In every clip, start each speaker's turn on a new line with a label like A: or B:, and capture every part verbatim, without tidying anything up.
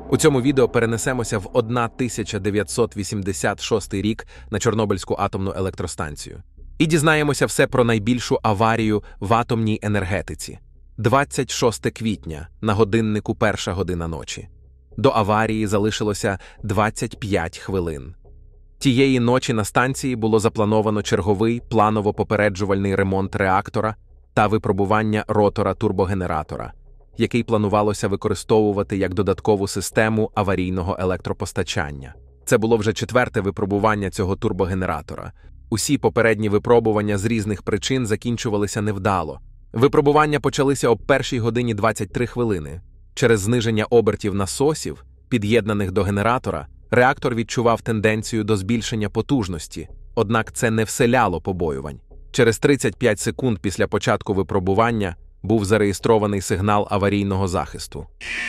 A: У цьому відео перенесемося в тисяча дев'ятсот вісімдесят шостий рік на Чорнобильську атомну електростанцію. І дізнаємося все про найбільшу аварію в атомній енергетиці. двадцять шостого квітня, на годиннику перша година ночі. До аварії залишилося двадцять п'ять хвилин. Тієї ночі на станції було заплановано черговий планово-попереджувальний ремонт реактора та випробування ротора турбогенератора, який планувалося використовувати як додаткову систему аварійного електропостачання. Це було вже четверте випробування цього турбогенератора. Усі попередні випробування з різних причин закінчувалися невдало. Випробування почалися об першій годині двадцять три хвилини. Через зниження обертів насосів, під'єднаних до генератора, реактор відчував тенденцію до збільшення потужності, однак це не вселяло побоювань. Через тридцять п'ять секунд після початку випробування був зареєстрований сигнал аварійного захисту.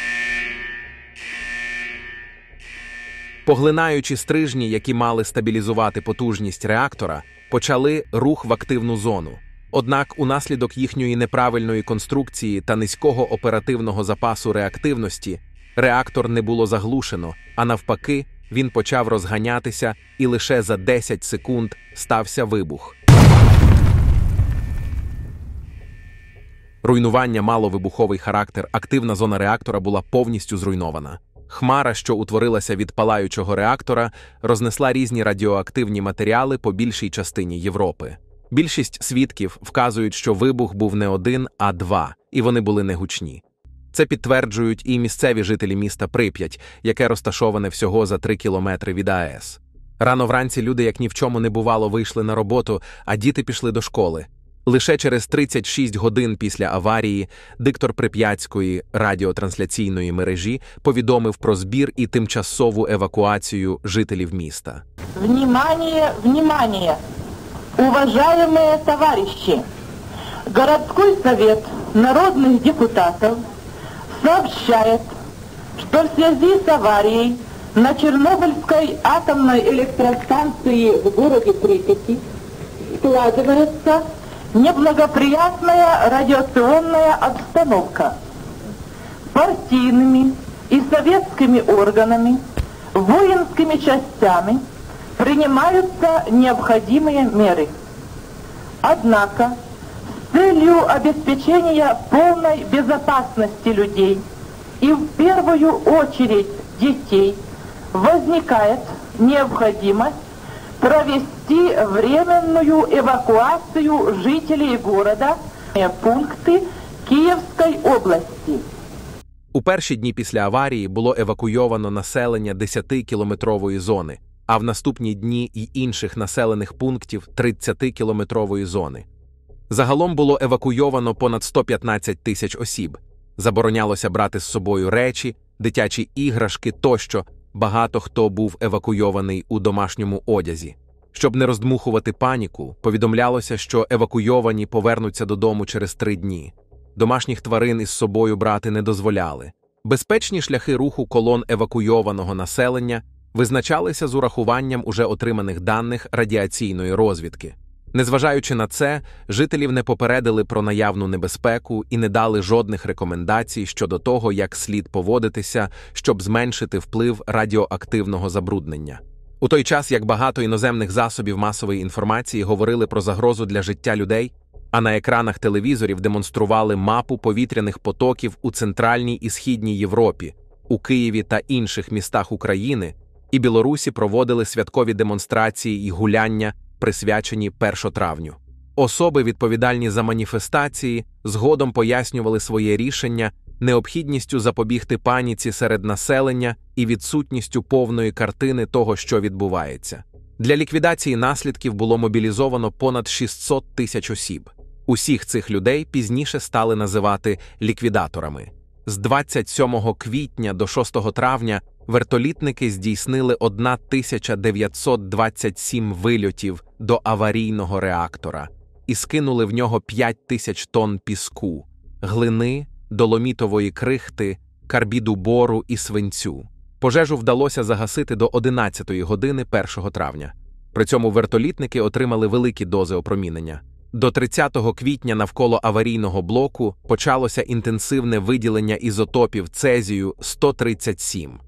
A: Поглинаючі стрижні, які мали стабілізувати потужність реактора, почали рух в активну зону. Однак унаслідок їхньої неправильної конструкції та низького оперативного запасу реактивності реактор не було заглушено, а навпаки, він почав розганятися і лише за десять секунд стався вибух. Руйнування мало вибуховий характер, активна зона реактора була повністю зруйнована. Хмара, що утворилася від палаючого реактора, рознесла різні радіоактивні матеріали по більшій частині Європи. Більшість свідків вказують, що вибух був не один, а два, і вони були негучні. Це підтверджують і місцеві жителі міста Прип'ять, яке розташоване всього за три кілометри від АЕС. Рано вранці люди, як ні в чому не бувало, вийшли на роботу, а діти пішли до школи. Лише через тридцять шість годин після аварії диктор Прип'ятської радіотрансляційної мережі повідомив про збір і тимчасову евакуацію жителів міста.
B: Внимание, внимание! Уважаемые товарищи! Городской совет народных депутатов сообщает, что в связи с аварией на Чернобыльской атомной электростанции в городе Припяти складывается неблагоприятная радиационная обстановка. Партийными и советскими органами, воинскими частями принимаются необходимые меры. Однако, с целью обеспечения полной безопасности людей и в первую очередь детей возникает необходимость провести временную эвакуацию жителей города в пункти Київської області.
A: У перші дні після аварії було евакуйовано населення десятикілометрової зони, а в наступні дні й інших населених пунктів тридцятикілометрової зони. Загалом було евакуйовано понад сто п'ятнадцять тисяч осіб. Заборонялося брати з собою речі, дитячі іграшки тощо. Багато хто був евакуйований у домашньому одязі. Щоб не роздмухувати паніку, повідомлялося, що евакуйовані повернуться додому через три дні. Домашніх тварин із собою брати не дозволяли. Безпечні шляхи руху колон евакуйованого населення визначалися з урахуванням уже отриманих даних радіаційної розвідки. Незважаючи на це, жителів не попередили про наявну небезпеку і не дали жодних рекомендацій щодо того, як слід поводитися, щоб зменшити вплив радіоактивного забруднення. У той час, як багато іноземних засобів масової інформації говорили про загрозу для життя людей, а на екранах телевізорів демонстрували мапу повітряних потоків у Центральній і Східній Європі, у Києві та інших містах України, і Білорусі проводили святкові демонстрації і гуляння, присвячені першому травню. Особи, відповідальні за маніфестації, згодом пояснювали своє рішення необхідністю запобігти паніці серед населення і відсутністю повної картини того, що відбувається. Для ліквідації наслідків було мобілізовано понад шістсот тисяч осіб. Усіх цих людей пізніше стали називати ліквідаторами. З двадцять сьомого квітня до шостого травня вертолітники здійснили тисячу дев'ятсот двадцять сім вильотів до аварійного реактора і скинули в нього п'ять тисяч тонн піску, глини, доломітової крихти, карбіду бору і свинцю. Пожежу вдалося загасити до одинадцятої години першого травня. При цьому вертолітники отримали великі дози опромінення. До тридцятого квітня навколо аварійного блоку почалося інтенсивне виділення ізотопів цезію сто тридцять сім.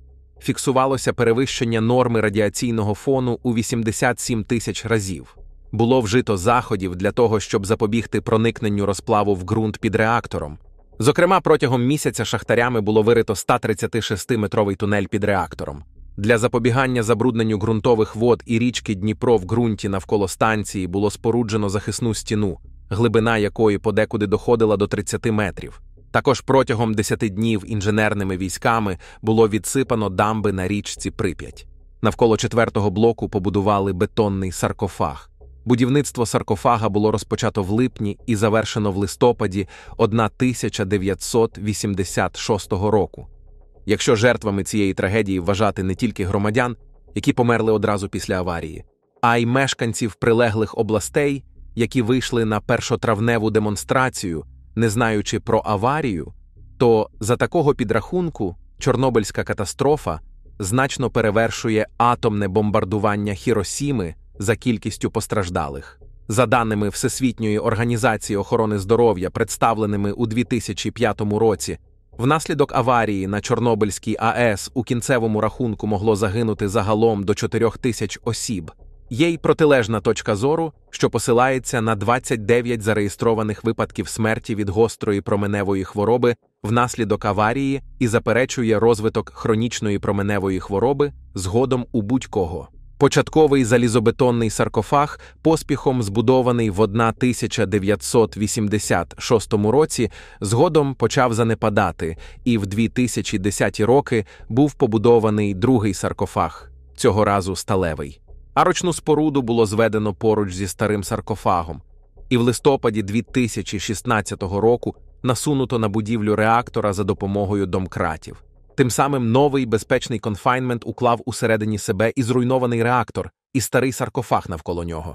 A: фіксувалося перевищення норми радіаційного фону у вісімдесят сім тисяч разів. Було вжито заходів для того, щоб запобігти проникненню розплаву в ґрунт під реактором. Зокрема, протягом місяця шахтарями було вирито сто тридцятишестиметровий тунель під реактором. Для запобігання забрудненню ґрунтових вод і річки Дніпро в ґрунті навколо станції було споруджено захисну стіну, глибина якої подекуди доходила до тридцяти метрів. Також протягом десяти днів інженерними військами було відсипано дамби на річці Прип'ять. Навколо четвертого блоку побудували бетонний саркофаг. Будівництво саркофага було розпочато в липні і завершено в листопаді тисяча дев'ятсот вісімдесят шостого року. Якщо жертвами цієї трагедії вважати не тільки громадян, які померли одразу після аварії, а й мешканців прилеглих областей, які вийшли на першотравневу демонстрацію, не знаючи про аварію, то за такого підрахунку Чорнобильська катастрофа значно перевершує атомне бомбардування Хіросіми за кількістю постраждалих. За даними Всесвітньої організації охорони здоров'я, представленими у дві тисячі п'ятому році, внаслідок аварії на Чорнобильській АЕС у кінцевому рахунку могло загинути загалом до чотирьох тисяч осіб. Є й протилежна точка зору, що посилається на двадцять дев'ять зареєстрованих випадків смерті від гострої променевої хвороби внаслідок аварії і заперечує розвиток хронічної променевої хвороби згодом у будь-кого. Початковий залізобетонний саркофаг, поспіхом збудований в тисяча дев'ятсот вісімдесят шостому році, згодом почав занепадати, і в дві тисячі десяті роки був побудований другий саркофаг, цього разу сталевий. Арочну споруду було зведено поруч зі старим саркофагом, і в листопаді дві тисячі шістнадцятого року насунуто на будівлю реактора за допомогою домкратів. Тим самим новий безпечний конфайнмент уклав усередині себе і зруйнований реактор, і старий саркофаг навколо нього.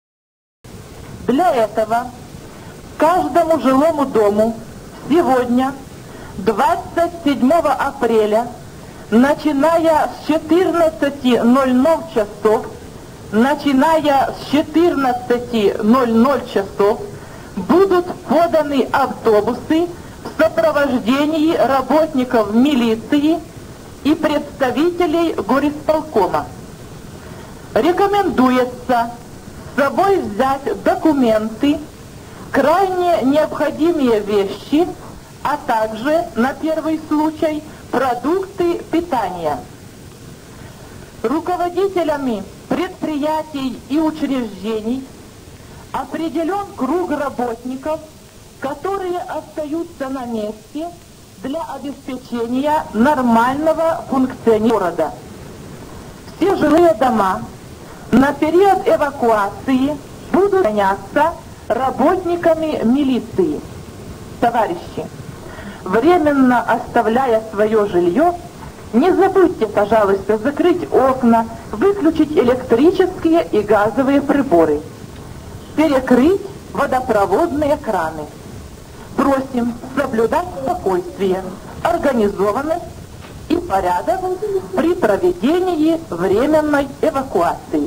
B: Для этого каждому жилому дому сегодня, двадцать седьмого апреля, начиная с четырнадцати ноль-ноль часов, начиная с четырнадцати ноль-ноль часов, будут поданы автобусы в сопровождении работников милиции и представителей горисполкома. Рекомендуется с собой взять документы, крайне необходимые вещи, а также, на первый случай, продукты питания. Руководителями предприятий и учреждений определен круг работников, которые остаются на месте для обеспечения нормального функционирования города. Все жилые дома на период эвакуации будут заняться работниками милиции. Товарищи, временно оставляя свое жилье, не забудьте, пожалуйста, закрыть окна, выключить электрические и газовые приборы, перекрыть водопроводные краны. Просим соблюдать спокойствие, организованность и порядок при проведении временной эвакуации.